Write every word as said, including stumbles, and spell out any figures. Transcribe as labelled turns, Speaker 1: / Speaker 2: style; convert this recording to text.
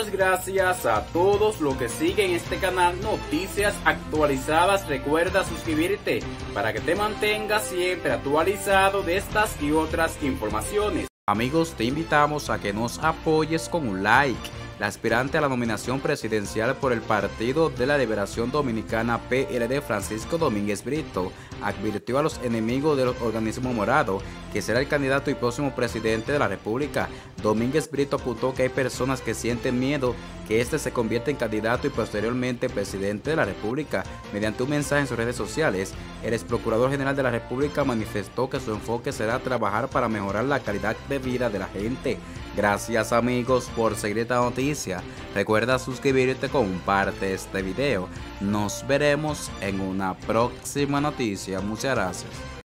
Speaker 1: Muchas gracias a todos los que siguen este canal Noticias Actualizadas. Recuerda suscribirte para que te mantengas siempre actualizado de estas y otras informaciones. Amigos, te invitamos a que nos apoyes con un like. La aspirante a la nominación presidencial por el Partido de la Liberación Dominicana P L D, Francisco Domínguez Brito, advirtió a los enemigos del organismo morado que será el candidato y próximo presidente de la República. Domínguez Brito apuntó que hay personas que sienten miedo que este se convierta en candidato y posteriormente presidente de la República. Mediante un mensaje en sus redes sociales, el ex procurador general de la República manifestó que su enfoque será trabajar para mejorar la calidad de vida de la gente. Gracias amigos por seguir esta noticia. Recuerda suscribirte, comparte este video. Nos veremos en una próxima noticia. Muchas gracias.